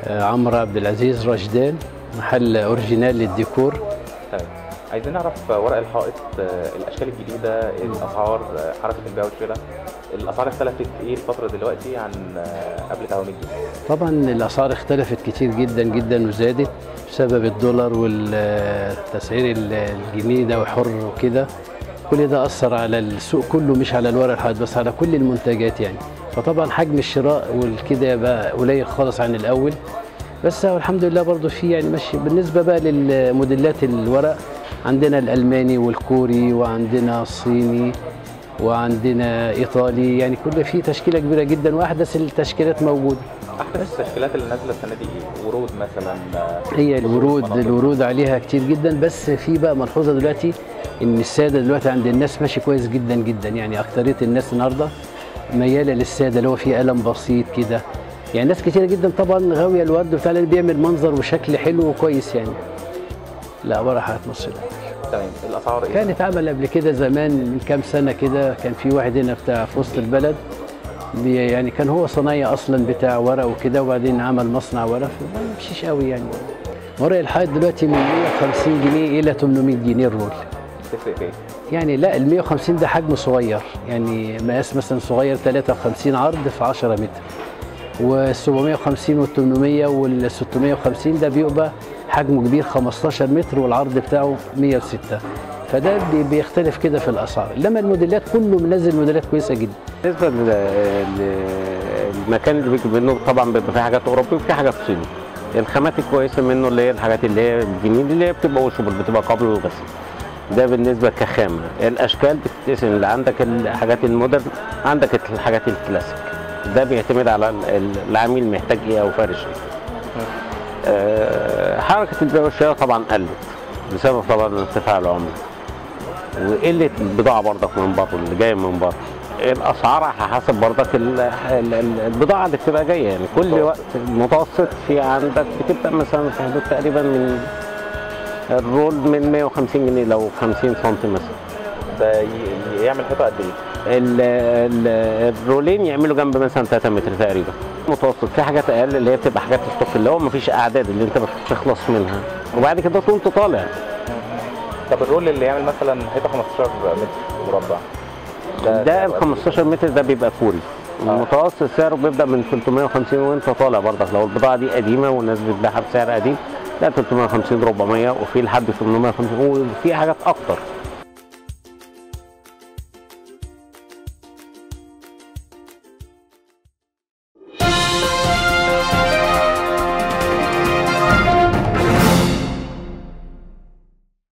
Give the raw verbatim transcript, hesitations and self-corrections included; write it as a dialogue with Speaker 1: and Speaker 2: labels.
Speaker 1: عمرو عبد العزيز رشدان، محل اوريجينال للديكور.
Speaker 2: طيب عايزين نعرف ورق الحائط، الاشكال الجديده، الاسعار، حركه البيع والشراء، الاسعار اختلفت ايه الفتره دلوقتي عن قبل تعويم الجنيه؟
Speaker 1: طبعا الاسعار اختلفت كتير جدا جدا وزادت بسبب الدولار والتسعير الجنيه ده وحر وكده. كل ده اثر على السوق كله، مش على الورق الحائط بس، على كل المنتجات يعني. فطبعا حجم الشراء والكده بقى قليل خالص عن الاول، بس الحمد لله برضو في يعني ماشي. بالنسبه بقى للموديلات الورق، عندنا الالماني والكوري وعندنا الصيني وعندنا ايطالي، يعني كل في تشكيله كبيره جدا واحدث التشكيلات موجوده.
Speaker 2: احدث التشكيلات اللي نازله السنه دي ايه؟ ورود مثلا؟
Speaker 1: هي الورود الورود عليها كتير جدا، بس في بقى ملحوظه دلوقتي ان الساده دلوقتي عند الناس ماشي كويس جدا جدا، يعني اكتريه الناس النهارده مياله للساده اللي هو فيه قلم بسيط كده. يعني ناس كتيره جدا طبعا غاويه الورد بتاع اللي بيعمل منظر وشكل حلو وكويس يعني. لا ورق حائط مصري.
Speaker 2: تمام. الاسعار ايه؟
Speaker 1: كانت عمل قبل كده زمان من كام سنه كده، كان في واحد هنا بتاع في وسط البلد يعني، كان هو صنايعي اصلا بتاع ورق وكده، وبعدين عمل مصنع ورق، فما يمشيش قوي يعني. ورق الحائط دلوقتي من مية وخمسين جنيه الى تمنمية جنيه الرول.
Speaker 2: تفرق في ايه؟
Speaker 1: يعني لا ال مية وخمسين ده حجم صغير، يعني مقاس مثلا صغير تلاتة وخمسين عرض في عشرة متر، وال سبعمية وخمسين وال تمنمية وال ستمية وخمسين ده بيبقى حجمه كبير خمستاشر متر والعرض بتاعه مية وستة، فده بيختلف كده في الاسعار. انما الموديلات كله منزل موديلات كويسه جدا.
Speaker 3: بالنسبه للمكان اللي بيجي منه طبعا بيبقى فيه حاجات اوروبي وفي حاجات صيني. الخامات الكويسه منه اللي هي الحاجات اللي هي الجميل اللي هي بتبقى وشبر، بتبقى قابله للغسيل. ده بالنسبه كخامه. الاشكال بتتقسم، اللي عندك الحاجات المودرن، عندك الحاجات الكلاسيك. ده بيعتمد على العميل محتاج ايه او فارش ايه. أه حركه البيع والشراء طبعا قلت بسبب طبعا ارتفاع العمله وقله البضاعه برضك من بره اللي جايه من بره. الاسعار على حسب برضك البضاعه اللي بتبقى جايه، يعني كل وقت متوسط في عندك بتبدا مثلا في حدود تقريبا من الرول من مية وخمسين جنيه لو خمسين سم مثلا.
Speaker 2: ده يعمل حيطه قد ايه؟
Speaker 3: الرولين يعملوا جنب مثلا تلاتة متر تقريبا متوسط. في حاجات اقل اللي هي بتبقى حاجات ستوك اللي هو مفيش اعداد اللي انت بتخلص منها، وبعد كده طول انت طالع.
Speaker 2: طب الرول اللي يعمل مثلا حيطه خمستاشر متر مربع،
Speaker 3: ده, ده ال خمستاشر متر ده بيبقى كوري. آه. المتوسط سعره بيبدا من تلتمية وخمسين وانت طالع برضك. لو البضاعه دي قديمه والناس بتبيعها بسعر قديم، لا تلتمية وخمسين أربعمية، وفي لحد تمنمية وخمسين، وفي حاجات اكتر.